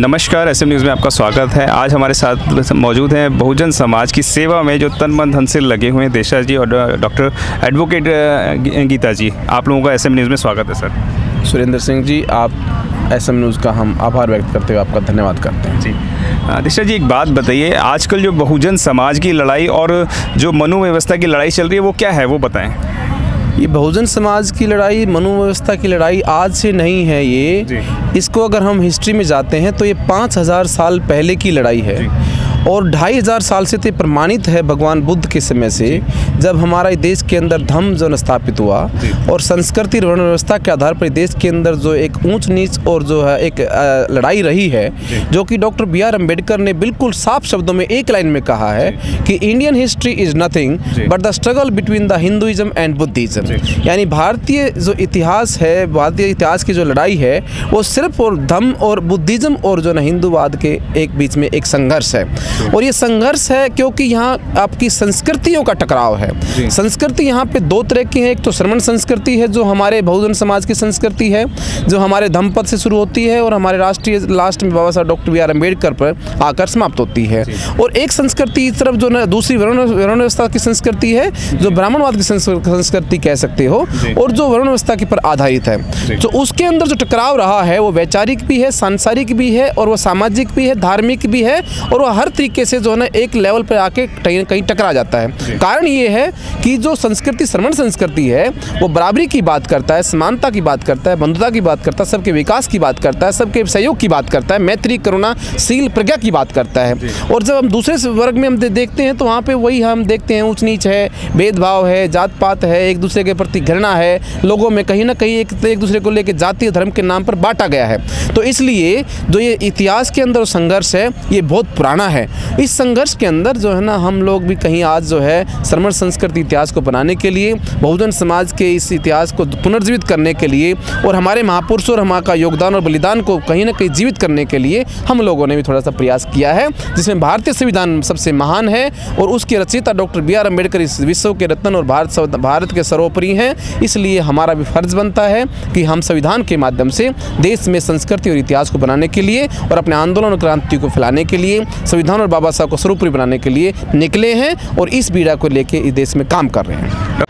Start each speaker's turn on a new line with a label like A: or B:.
A: नमस्कार, SM news में आपका स्वागत है। आज हमारे साथ मौजूद हैं बहुजन समाज की सेवा में जो तन मन धन से लगे हुए हैं देशा जी और डॉक्टर एडवोकेट गीता जी। आप लोगों का एसएम न्यूज़ में स्वागत है सर।
B: सुरेंद्र सिंह जी, आप एसएम न्यूज़ का हम आभार व्यक्त करते हुए आपका धन्यवाद करते हैं।
A: जी दिशा जी, एक बात बताइए, आजकल जो बहुजन समाज की लड़ाई और जो मनु व्यवस्था की लड़ाई चल रही है वो क्या है, वो बताएं।
B: ये बहुजन समाज की लड़ाई, मनु व्यवस्था की लड़ाई आज से नहीं है। ये इसको अगर हम हिस्ट्री में जाते हैं तो ये 5000 साल पहले की लड़ाई है और 2500 साल से तो प्रमाणित है भगवान बुद्ध के समय से, जब हमारा देश के अंदर धर्म जो स्थापित हुआ और संस्कृति वर्ण व्यवस्था के आधार पर देश के अंदर जो एक ऊंच नीच और जो है एक लड़ाई रही है, जो कि डॉक्टर B.R. अम्बेडकर ने बिल्कुल साफ शब्दों में एक लाइन में कहा है कि Indian history is nothing but the struggle between the Hinduism and Buddhism. यानी भारतीय जो इतिहास है, भारतीय इतिहास की जो लड़ाई है वो सिर्फ और धर्म और बुद्धिज्म और जो ना हिंदूवाद के एक बीच में एक संघर्ष है। और ये संघर्ष है क्योंकि यहाँ आपकी संस्कृतियों का टकराव है। संस्कृति यहाँ पे दो तरह की है। एक तो श्रमण संस्कृति है जो हमारे बहुजन समाज की संस्कृति है, जो हमारे धम्मपद से शुरू होती है और हमारे राष्ट्रीय लास्ट में बाबा साहब डॉक्टर B.R. अम्बेडकर पर आकर समाप्त होती है। और एक संस्कृति इस तरफ जो ना दूसरी वर्ण व्यवस्था की संस्कृति है, जो ब्राह्मणवाद की संस्कृति कह सकते हो, और जो वर्ण व्यवस्था के पर आधारित है। तो उसके अंदर जो टकराव रहा है वो वैचारिक भी है, सांसारिक भी है और वो सामाजिक भी है, धार्मिक भी है, और वो हर तरीके से जो है ना एक लेवल पर आके कहीं टकरा जाता है। कारण ये है कि जो संस्कृति श्रमण संस्कृति है वो बराबरी की बात करता है, समानता की बात करता है, बंधुता की बात करता है, सबके विकास की बात करता है, सबके सहयोग की बात करता है, मैत्री करुणा शील प्रज्ञा की बात करता है। और जब हम दूसरे वर्ग में हम देखते हैं तो वहाँ पे वही हम देखते हैं ऊंच नीच है, भेदभाव है, जात पात है, एक दूसरे के प्रति घृणा है, लोगों में कहीं ना कहीं एक दूसरे को लेकर जातीय धर्म के नाम पर बांटा गया है। तो इसलिए जो ये इतिहास के अंदर संघर्ष है ये बहुत पुराना है। इस संघर्ष के अंदर जो है ना हम लोग भी कहीं आज जो है श्रमण संस्कृति इतिहास को बनाने के लिए, बहुजन समाज के इस इतिहास को पुनर्जीवित करने के लिए और हमारे महापुरुषों और हमारा योगदान और बलिदान को कहीं ना कहीं जीवित करने के लिए हम लोगों ने भी थोड़ा सा प्रयास किया है, जिसमें भारतीय संविधान सबसे महान है और उसके रचयिता डॉक्टर B.R. अम्बेडकर इस विश्व के रत्न और भारत के सर्वोपरि हैं। इसलिए हमारा भी फर्ज बनता है कि हम संविधान के माध्यम से देश में संस्कृति और इतिहास को बनाने के लिए और अपने आंदोलन और क्रांति को फैलाने के लिए, संविधान और बाबा साहब को सर्वोपरि बनाने के लिए निकले हैं और इस बीड़ा को लेके इस देश में काम कर रहे हैं।